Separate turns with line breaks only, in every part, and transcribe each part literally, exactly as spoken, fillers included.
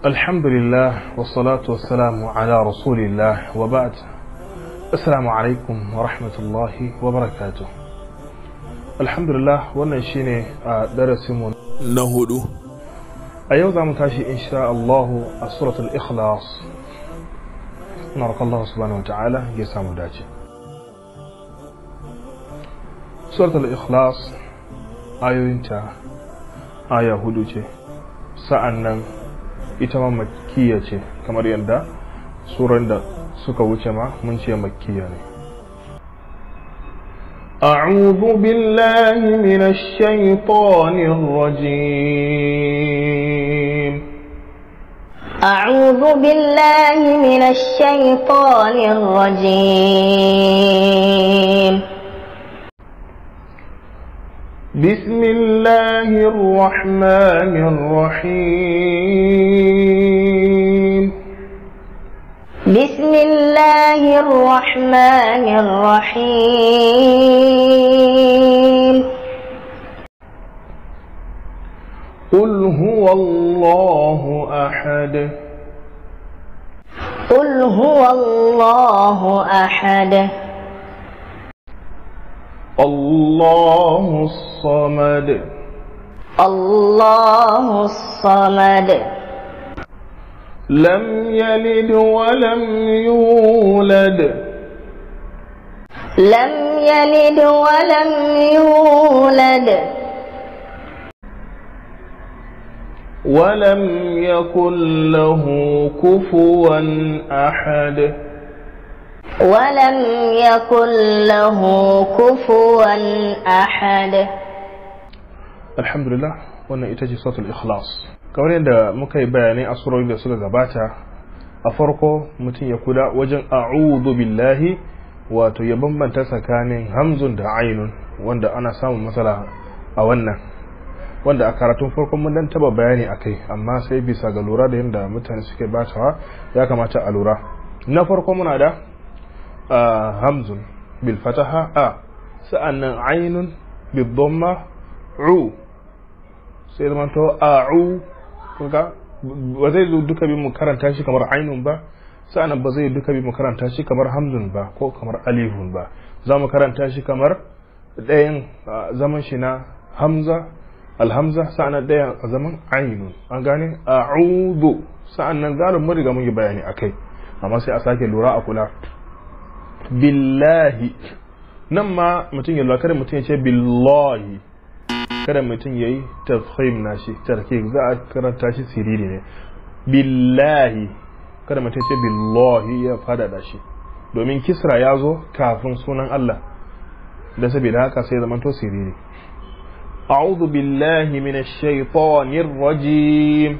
الحمد لله والصلاة والسلام على رسول الله وبعد. السلام عليكم ورحمة الله وبركاته. الحمد لله wannan shine a darasin mu na hudu. A yau zamu tashi insha Allah a suratul Ikhlas. Naraka Allah subhanahu wa ta'ala ya samu dace. Suratul Ikhlas ayoyinta aya hudu ce. Sa'annan ita ma makkiya ce kamar yadda suran da suka wuce ma mun ce makkiya ne. A'udhu billahi minash shaitanir rajim.
A'udhu billahi minash shaitanir rajim.
بسم الله الرحمن الرحيم.
بسم الله الرحمن الرحيم.
قل هو الله أحد.
قل هو الله أحد.
الله الصمد.
الله الصمد.
لم يلد ولم يولد.
لم يلد ولم يولد.
ولم يكن له كفوا أحد.
ولم يكن له كفوا أحد.
الحمد لله. wannan ita ce suratul Ikhlas. Kamar yadda muka yi bayanai a surori da suka gabata, a farko mutum ya kula wajen a'udhu billahi, wato ya bambanta tsakanin hamzun da ainun, wanda ana samun matsala a wannan, wanda a karatun farkon mun dan taba bayani akai, amma sai bisa ga lura da yadda mutane suke batawa ya kamata a lura. Na farko muna da hamzun bil fataha a, sa'annan ainun bil dhamma u, sai zama to a'u, kuga ba zai duka bi mu karanta shi kamar ainun ba, sa'annan ba zai duka bi mu karanta shi kamar hamzun ba ko kamar alifun ba. Za mu karanta shi kamar ɗayan zaman shi na hamza alhamza, sa'annan ɗayan a zaman ainun. An gane a'udhu, sa'annan zalim mun riga mun yi bayani akai, amma sai a sake lura a kula. Billahi, nan ma mutum ya lura kada mutum ya ce billahi, kada mutum ya yi tafhim na shi tarkib, za a karanta shi siriri ne. Billahi, kada mutum ya ce billahi ya fada da shi, domin kisra ya zo kafin sunan Allah, da saboda haka sai zaman to siriri. A'udhu billahi minash shaitanir rajim.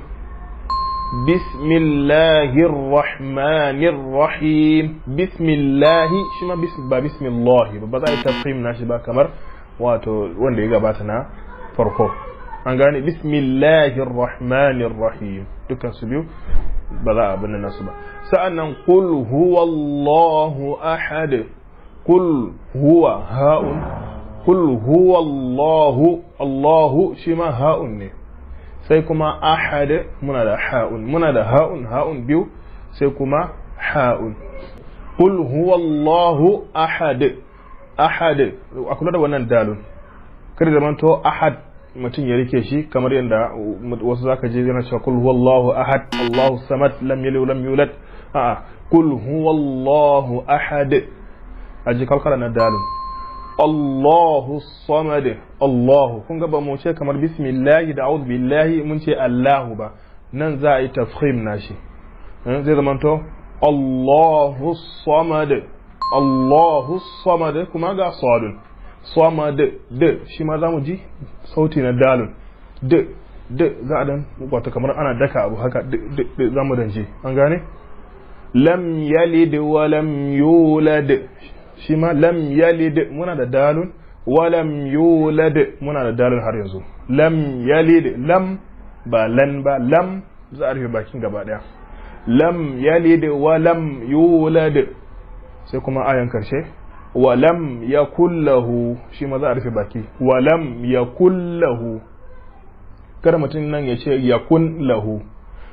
Bismillahir rahmanir rahim. Bismillahi shi ma ba bismillahi ba, ba za a yi tafhim na shi ba kamar wato wanda ya gabata na farko. An gane bismillahir rahmanir rahim, dukkan su biyu ba za a abin nasu ba. Sa'annan qul huwallahu ahad. Qul huwa ha'un. Qul huwallahu, Allahu shi ma ha'un ne. Sai kuma ahad muna da ha'un, muna da ha'un ha'un biyu, sai kuma ha'un. Qul huwallahu ahad. Ahad, a kula da wannan dalun, kada zaman to ahad mutum ya rike shi kamar yadda wasu zaka je yana cewa kul huwallahu ahad, Allahu samad, lam yalid lam yulad. A'a, kul huwallahu ahad, aji kalkala na dalun. Allahu samad, Allahu, kun ga ba mu ce kamar bismillah da a'udhu billahi mun ce Allahu ba, nan za a yi tafkhim nashi, zai zaman to Allahu samad. Allahu samad, kuma ga sadun samad d, shi ma zamu ji sauti na dalun d d, za a dan wato kamar ana daka abu haka d d zamu dan ji. An gane. Lam yalid wa lam yulad, shi ma lam yalid muna da dalun, wa lam yulad muna da dalun har yanzu. Lam yalid, lam ba lan ba, lam za a rufe bakin gaba daya. Lam yalid wa lam yulad, sai kuma ayan karshe walam yakul lahu, shi ma za a rufe baki. Walam yakul lahu, kada mutum nan ya ce yakun lahu,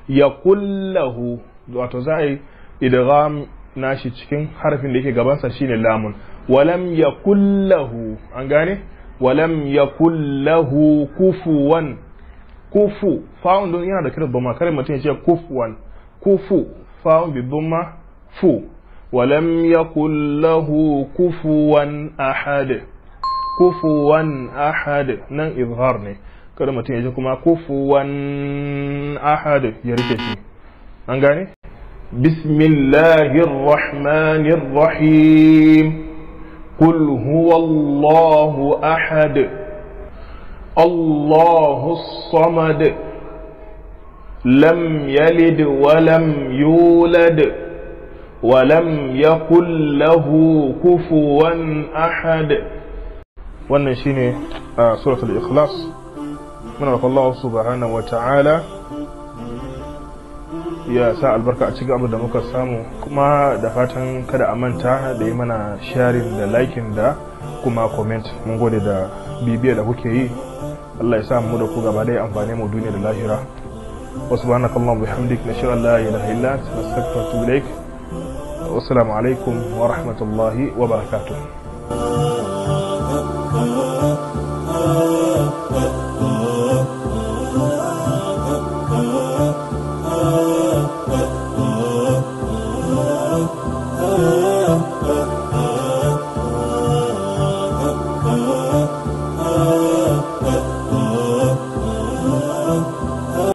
yakullahu wato za a yi idgham nashi cikin harfin da yake gabansa shine lamun walam yakullahu an gane walam yakullahu kufuwan kufu fa'un don yana da kiran dhamma kare mutum ya ce kufuwan kufu fa'un bi dhamma fu walam yakullahu kufuwan ahad kufuwan ahad nan izhar ne kada mutum ya ji kuma kufuwan ahad ya rike shi an gane bismillahir rahmanir rahim qul huwallahu ahad allahus samad lam yalid wa lam yulad wa lam yakul lahu kufuwan ahad. Wannan shine suratul ikhlas. muna roƙon Allah subhanahu wa ta'ala ya sa albarka a cikin abin da muka samu, kuma da fatan kada a manta da yi mana sharing da liking da kuma comment. Mun gode da bibiya da kuke yi. Allah ya sa mu da ku gaba da amfane mu duniya da lahira. Wa subhanakallahumma bihamdik nashhadu an la ilaha illa anta nastaghfiruka wa atubu ilaik. Wassalamu alaikum wa rahmatullahi wa barakatuh.